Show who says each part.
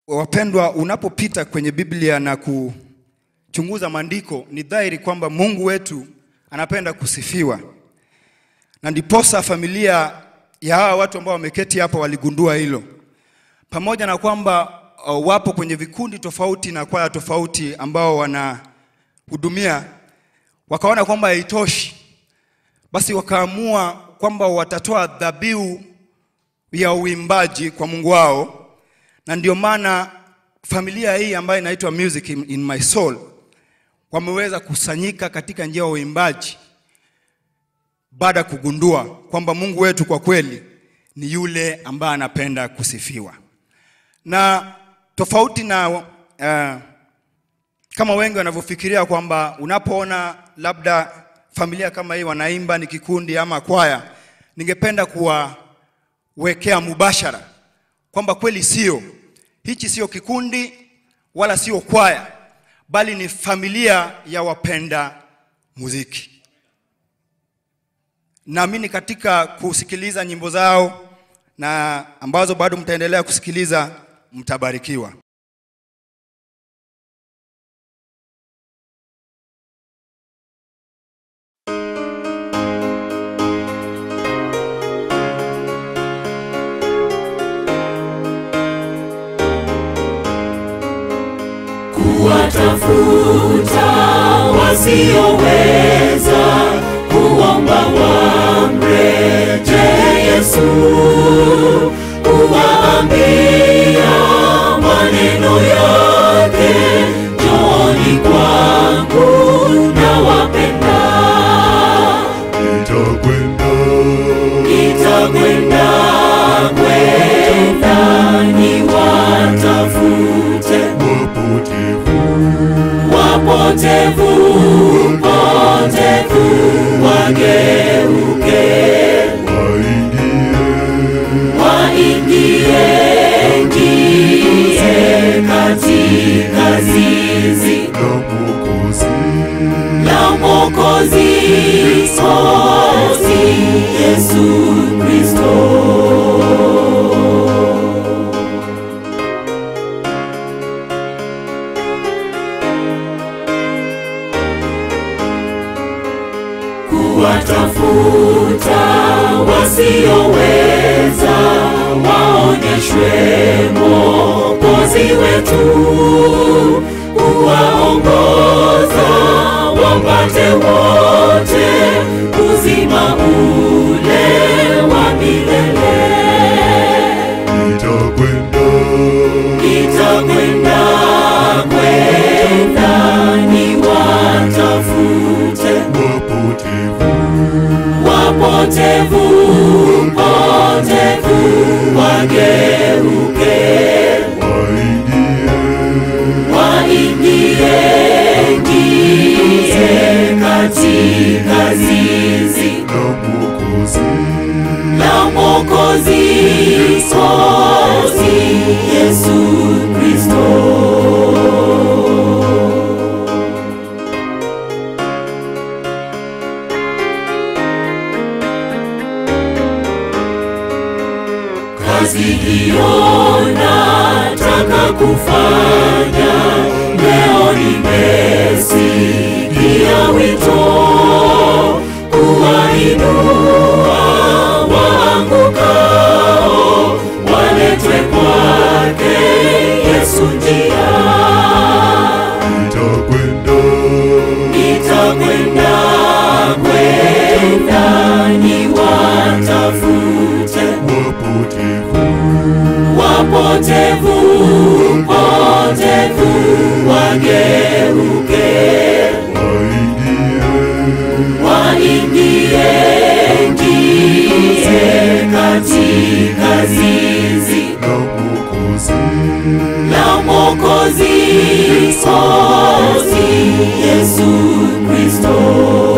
Speaker 1: Wapendwa, unapopita kwenye Biblia na kuchunguza maandiko, ni dhahiri kwamba Mungu wetu anapenda kusifiwa. Na ndiposa familia ya hawa watu ambao wameketi hapa waligundua hilo. Pamoja na kwamba wapo kwenye vikundi tofauti na kwaya tofauti ambao wanahudumia, wakaona kwamba haitoshi. Basi wakaamua kwamba watatoa dhabihu ya uimbaji kwa Mungu wao. Na ndio maana familia hii ambayo inaitwa Music in My Soul wameweza kusanyika katika njia ya uimbaji baada kugundua kwamba Mungu wetu kwa kweli ni yule ambaye anapenda kusifiwa. Na tofauti na kama wengi wanavyofikiria kwamba unapoona labda familia kama hii wanaimba ni kikundi ama kwaya, ningependa kuwawekea mubashara kwamba kweli sio. Hichi sio kikundi wala sio kwaya, bali ni familia ya wapenda muziki. Naamini katika kusikiliza nyimbo zao na ambazo bado mtaendelea kusikiliza, mtabarikiwa.
Speaker 2: Kuwatafuta wasioweza, kuomba wamrejee Yesu, kuwaambia maneno yake, njooni kwangu nawapenda. Nitakwenda niwatafute wapotevu, wageuke, waingie katika zizi la Mwokozi Yesu Kristo. Watafuta wasioweza, waonyeshwe Mwokozi wetu, kuwaongoza wapate wote uzima ule wa milele. Nitakwenda niwatafute wapotevu, wageuke, waingie katika zizi la Mwokozi Yesu Kristo. Kazi hiyo nataka kufanya, leo nimesikia wito, kuwainua waangukao, waletwe kwake Yesu njia. Nitakwenda niwatafute wapotevu, wageuke, waingie katika zizi la Mwokozi Yesu Kristo.